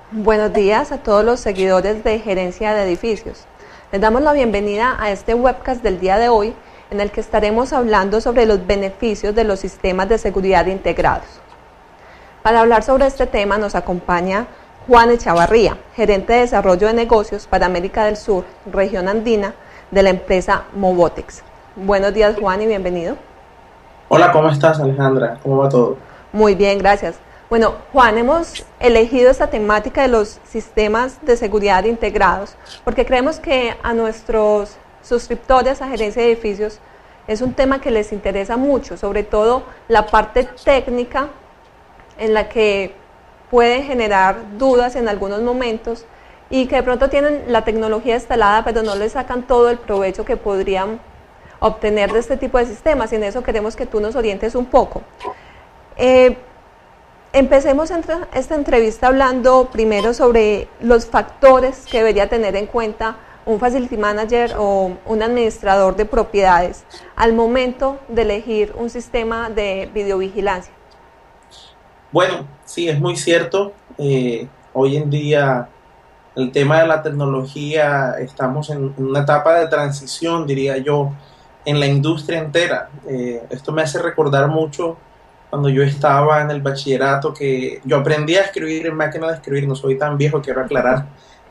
Buenos días a todos los seguidores de Gerencia de Edificios. Les damos la bienvenida a este webcast del día de hoy, en el que estaremos hablando sobre los beneficios de los sistemas de seguridad integrados. Para hablar sobre este tema nos acompaña Juan Echavarría, gerente de desarrollo de negocios para América del Sur, región andina, de la empresa Mobotex. Buenos días, Juan, y bienvenido. Hola, ¿cómo estás, Alejandra? ¿Cómo va todo? Muy bien, gracias. Bueno, Juan, hemos elegido esta temática de los sistemas de seguridad integrados porque creemos que a nuestros suscriptores a Gerencia de Edificios es un tema que les interesa mucho, sobre todo la parte técnica en la que puede generar dudas en algunos momentos y que de pronto tienen la tecnología instalada pero no le sacan todo el provecho que podrían obtener de este tipo de sistemas, y en eso queremos que tú nos orientes un poco. Empecemos esta entrevista hablando primero sobre los factores que debería tener en cuenta un facility manager o un administrador de propiedades al momento de elegir un sistema de videovigilancia. Bueno, sí, es muy cierto. Hoy en día el tema de la tecnología, estamos en una etapa de transición, diría yo, en la industria entera. Esto me hace recordar mucho cuando yo estaba en el bachillerato, que yo aprendí a escribir en máquina de escribir, no soy tan viejo, quiero aclarar.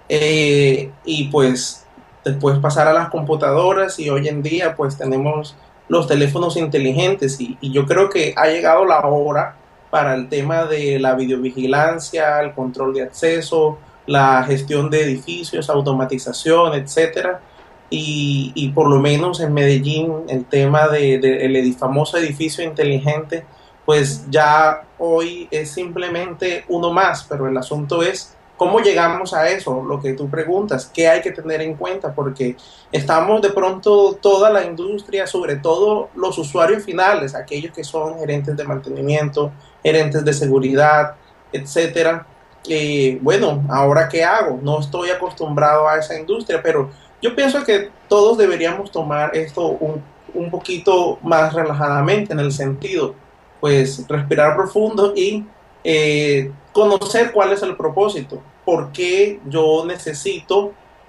Y pues después pasar a las computadoras, y hoy en día pues tenemos los teléfonos inteligentes, y yo creo que ha llegado la hora para el tema de la videovigilancia, el control de acceso, la gestión de edificios, automatización, etcétera. Y por lo menos en Medellín el tema del famoso edificio inteligente, pues ya hoy es simplemente uno más, pero el asunto es cómo llegamos a eso, lo que tú preguntas, qué hay que tener en cuenta, porque estamos de pronto toda la industria, sobre todo los usuarios finales, aquellos que son gerentes de mantenimiento, gerentes de seguridad, etcétera. Bueno, ¿ahora qué hago? No estoy acostumbrado a esa industria, pero yo pienso que todos deberíamos tomar esto un poquito más relajadamente, en el sentido, pues, respirar profundo y conocer cuál es el propósito, por qué yo necesito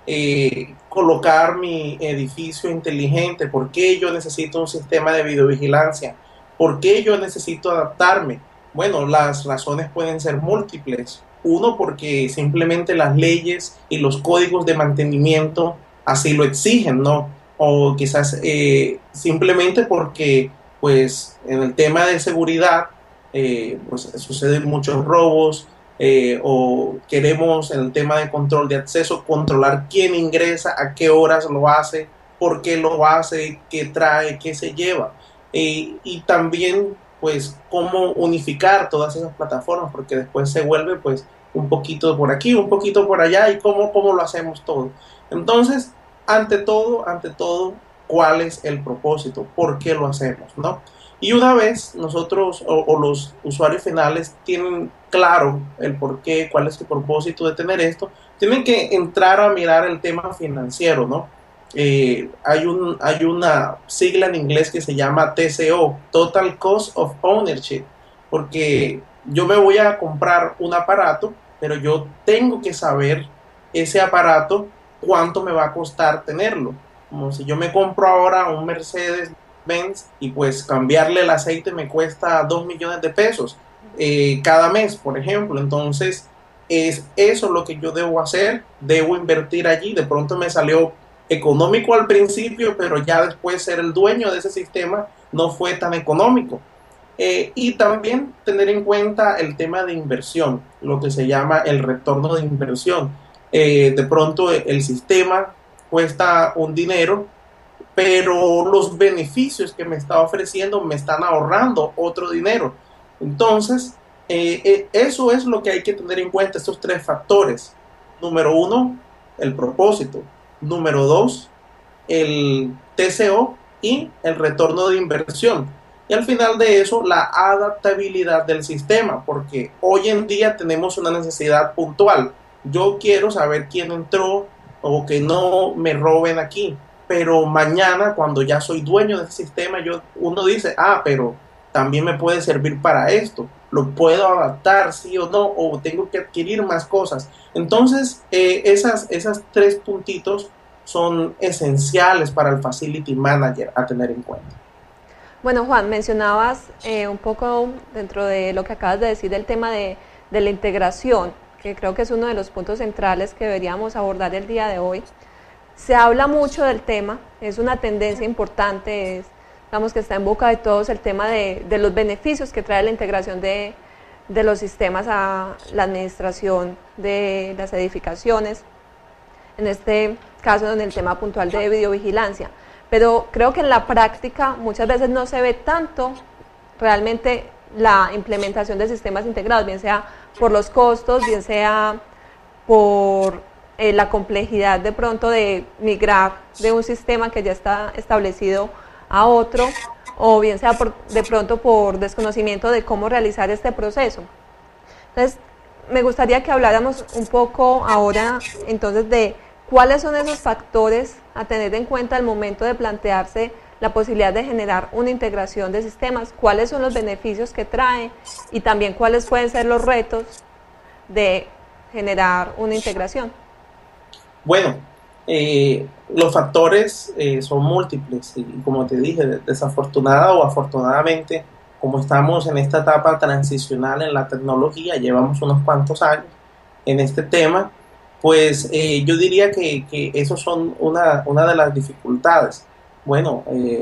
colocar mi edificio inteligente, por qué yo necesito un sistema de videovigilancia, por qué yo necesito adaptarme. Bueno, las razones pueden ser múltiples. Uno, porque simplemente las leyes y los códigos de mantenimiento así lo exigen, ¿no? O quizás simplemente porque, pues, en el tema de seguridad, pues suceden muchos robos, o queremos en el tema de control de acceso controlar quién ingresa, a qué horas lo hace, por qué lo hace, qué trae, qué se lleva. Y también, pues, cómo unificar todas esas plataformas, porque después se vuelve, pues, un poquito por aquí, un poquito por allá, y cómo lo hacemos todo. Entonces, ante todo, ¿cuál es el propósito? ¿Por qué lo hacemos? ¿No? Y una vez nosotros o los usuarios finales tienen claro el por qué, cuál es el propósito de tener esto, tienen que entrar a mirar el tema financiero, ¿no? Hay una sigla en inglés que se llama TCO, Total Cost of Ownership, porque yo me voy a comprar un aparato, pero yo tengo que saber ese aparato cuánto me va a costar tenerlo. Como si yo me compro ahora un Mercedes Benz, y pues cambiarle el aceite me cuesta 2 millones de pesos cada mes, por ejemplo. Entonces, es eso lo que yo debo hacer, debo invertir allí. De pronto me salió económico al principio, pero ya después ser el dueño de ese sistema no fue tan económico. Y también tener en cuenta el tema de inversión, lo que se llama el retorno de inversión. De pronto el sistema cuesta un dinero, pero los beneficios que me está ofreciendo me están ahorrando otro dinero. Entonces, eso es lo que hay que tener en cuenta, estos tres factores. Número uno, el propósito. Número dos, el TCO y el retorno de inversión. Y al final de eso, la adaptabilidad del sistema, porque hoy en día tenemos una necesidad puntual. Yo quiero saber quién entró, o que no me roben aquí, pero mañana, cuando ya soy dueño del sistema, uno dice, pero también me puede servir para esto. lo puedo adaptar, sí o no, o tengo que adquirir más cosas. Entonces, esas tres puntitos son esenciales para el Facility Manager a tener en cuenta. Bueno, Juan, mencionabas un poco dentro de lo que acabas de decir el tema de la integración, que creo que es uno de los puntos centrales que deberíamos abordar el día de hoy. Se habla mucho del tema, es una tendencia importante, digamos que está en boca de todos el tema de los beneficios que trae la integración de los sistemas a la administración de las edificaciones, en este caso en el tema puntual de videovigilancia. Pero creo que en la práctica muchas veces no se ve tanto realmente la implementación de sistemas integrados, bien sea por los costos, bien sea por la complejidad de pronto de migrar de un sistema que ya está establecido a otro, o bien sea de pronto por desconocimiento de cómo realizar este proceso. Entonces, me gustaría que habláramos un poco ahora entonces de cuáles son esos factores a tener en cuenta al momento de plantearse la posibilidad de generar una integración de sistemas, cuáles son los beneficios que trae y también cuáles pueden ser los retos de generar una integración. Bueno, los factores son múltiples y como te dije, desafortunada o afortunadamente, como estamos en esta etapa transicional en la tecnología, llevamos unos cuantos años en este tema, pues yo diría que esos son una de las dificultades. Bueno,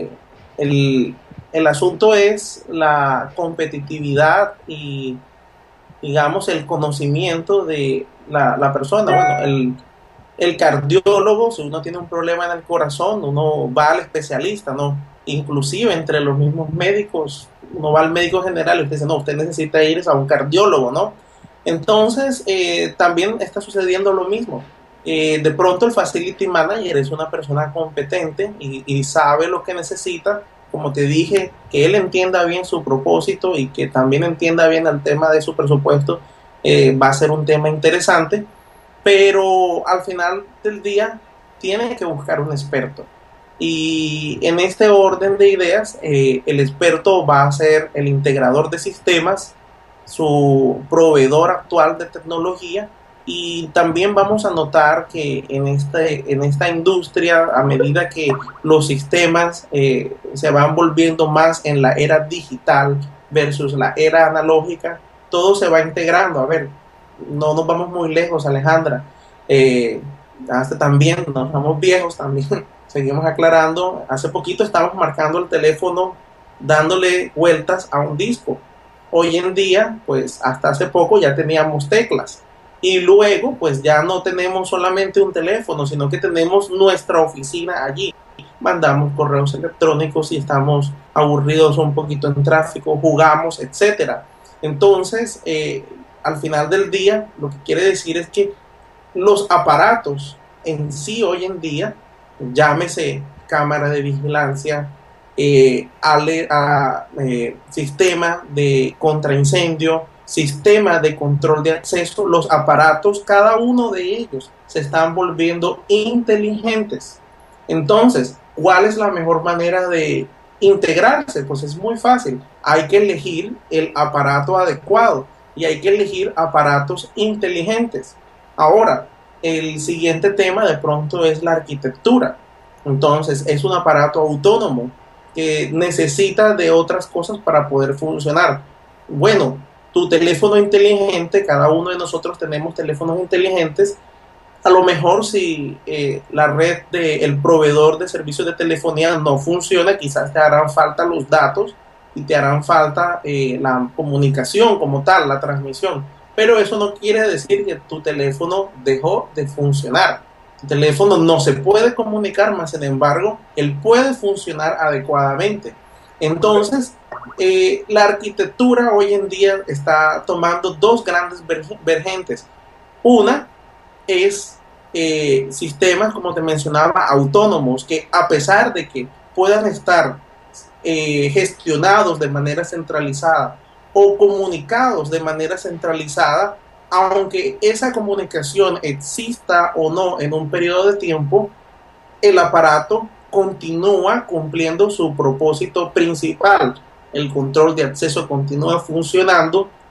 el asunto es la competitividad y, digamos, el conocimiento de la persona. Bueno, el cardiólogo, si uno tiene un problema en el corazón, uno va al especialista, ¿no? Inclusive entre los mismos médicos, uno va al médico general y usted dice, no, usted necesita ir a un cardiólogo, ¿no? Entonces, también está sucediendo lo mismo. De pronto el Facility Manager es una persona competente y sabe lo que necesita, como te dije, que él entienda bien su propósito y que también entienda bien el tema de su presupuesto, va a ser un tema interesante, pero al final del día tiene que buscar un experto. Y en este orden de ideas, el experto va a ser el integrador de sistemas, su proveedor actual de tecnología, y también vamos a notar que en esta industria, a medida que los sistemas se van volviendo más en la era digital versus la era analógica, todo se va integrando. A ver, no nos vamos muy lejos, Alejandra. Hasta también nos vamos viejos también. Seguimos aclarando. Hace poquito estábamos marcando el teléfono dándole vueltas a un disco. Hoy en día, pues hasta hace poco ya teníamos teclas. Y luego, pues ya no tenemos solamente un teléfono, sino que tenemos nuestra oficina allí. Mandamos correos electrónicos si estamos aburridos o un poquito en tráfico, jugamos, etcétera. Entonces, al final del día, lo que quiere decir es que los aparatos en sí hoy en día, llámese cámara de vigilancia, sistema de contraincendio, sistema de control de acceso, los aparatos, cada uno de ellos se están volviendo inteligentes. Entonces, ¿cuál es la mejor manera de integrarse? Pues es muy fácil. Hay que elegir el aparato adecuado y hay que elegir aparatos inteligentes. Ahora, el siguiente tema de pronto es la arquitectura. Entonces, es un aparato autónomo que necesita de otras cosas para poder funcionar. Bueno, tu teléfono inteligente, cada uno de nosotros tenemos teléfonos inteligentes. A lo mejor si la red del proveedor de servicios de telefonía no funciona, quizás te harán falta los datos y te harán falta la comunicación como tal, la transmisión. Pero eso no quiere decir que tu teléfono dejó de funcionar. Tu teléfono no se puede comunicar, más sin embargo, él puede funcionar adecuadamente. Entonces, la arquitectura hoy en día está tomando dos grandes vergentes. Una es sistemas, como te mencionaba, autónomos, que a pesar de que puedan estar gestionados de manera centralizada o comunicados de manera centralizada, aunque esa comunicación exista o no en un periodo de tiempo, el aparato continúa cumpliendo su propósito principal. El control de acceso continúa funcionando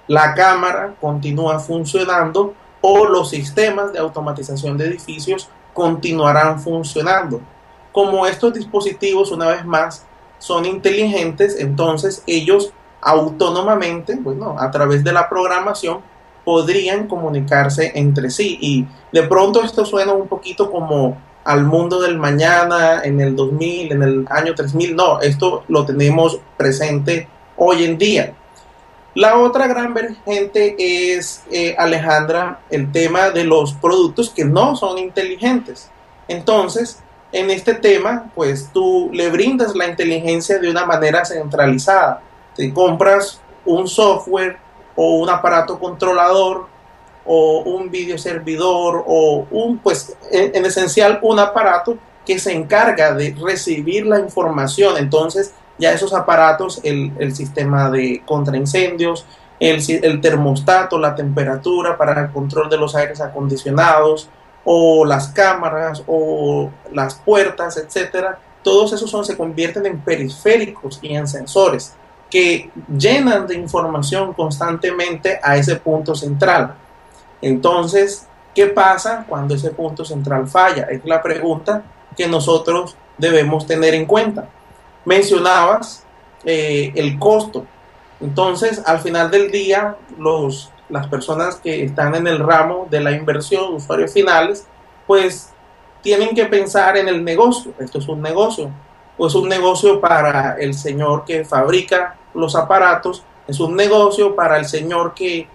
la cámara continúa funcionando o los sistemas de automatización de edificios continuarán funcionando. Como estos dispositivos, una vez más, son inteligentes, entonces ellos autónomamente, bueno, a través de la programación, podrían comunicarse entre sí. Y de pronto esto suena un poquito como al mundo del mañana, en el 2000, en el año 3000. No, esto lo tenemos presente hoy en día. La otra gran vertiente es, Alejandra, el tema de los productos que no son inteligentes. Entonces, en este tema, pues tú le brindas la inteligencia de una manera centralizada. Te compras un software o un aparato controlador o un videoservidor o pues en esencial un aparato que se encarga de recibir la información. Entonces ya esos aparatos, el sistema de contraincendios, el termostato, la temperatura para el control de los aires acondicionados, o las cámaras, o las puertas, etcétera, todos esos se convierten en periféricos y en sensores que llenan de información constantemente a ese punto central. Entonces, ¿qué pasa cuando ese punto central falla? Es la pregunta que nosotros debemos tener en cuenta. Mencionabas el costo. Entonces, al final del día, las personas que están en el ramo de la inversión, usuarios finales, pues tienen que pensar en el negocio. Esto es un negocio. O es un negocio para el señor que fabrica los aparatos, es un negocio para el señor que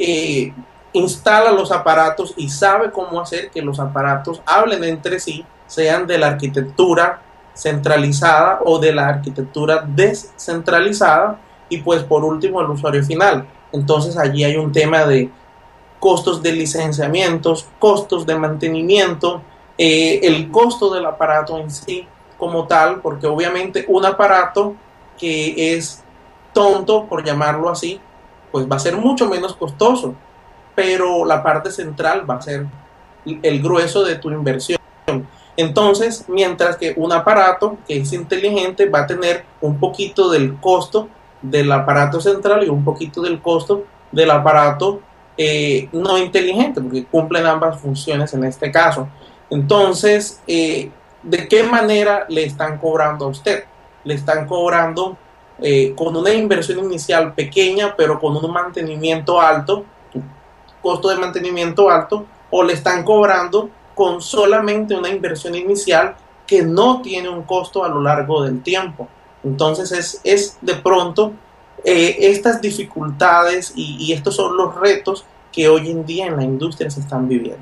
instala los aparatos y sabe cómo hacer que los aparatos hablen entre sí, sean de la arquitectura centralizada o de la arquitectura descentralizada, y pues por último el usuario final. Entonces allí hay un tema de costos de licenciamientos, costos de mantenimiento, el costo del aparato en sí como tal, porque obviamente un aparato que es tonto, por llamarlo así, pues va a ser mucho menos costoso, pero la parte central va a ser el grueso de tu inversión. Entonces, mientras que un aparato que es inteligente va a tener un poquito del costo del aparato central y un poquito del costo del aparato no inteligente, porque cumplen ambas funciones en este caso. Entonces, ¿de qué manera le están cobrando a usted? Le están cobrando con una inversión inicial pequeña, pero con un mantenimiento alto, costo de mantenimiento alto, o le están cobrando con solamente una inversión inicial que no tiene un costo a lo largo del tiempo. Entonces es de pronto estas dificultades y estos son los retos que hoy en día en la industria se están viviendo.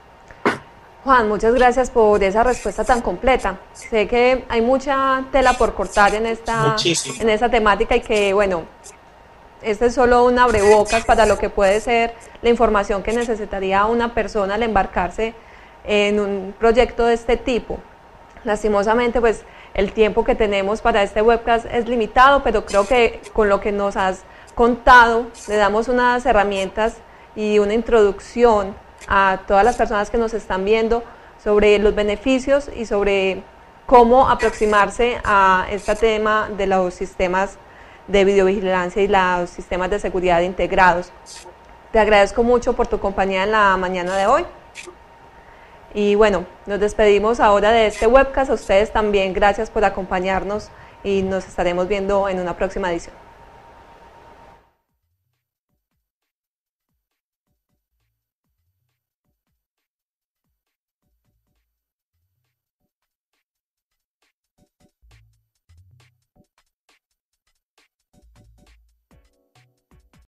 Juan, muchas gracias por esa respuesta tan completa. Sé que hay mucha tela por cortar en esta temática y que, bueno, este es solo un abrebocas para lo que puede ser la información que necesitaría una persona al embarcarse en un proyecto de este tipo. Lastimosamente, pues el tiempo que tenemos para este webcast es limitado, pero creo que con lo que nos has contado le damos unas herramientas y una introducción a todas las personas que nos están viendo sobre los beneficios y sobre cómo aproximarse a este tema de los sistemas de videovigilancia y los sistemas de seguridad integrados. Te agradezco mucho por tu compañía en la mañana de hoy. Y bueno, nos despedimos ahora de este webcast. A ustedes también gracias por acompañarnos y nos estaremos viendo en una próxima edición.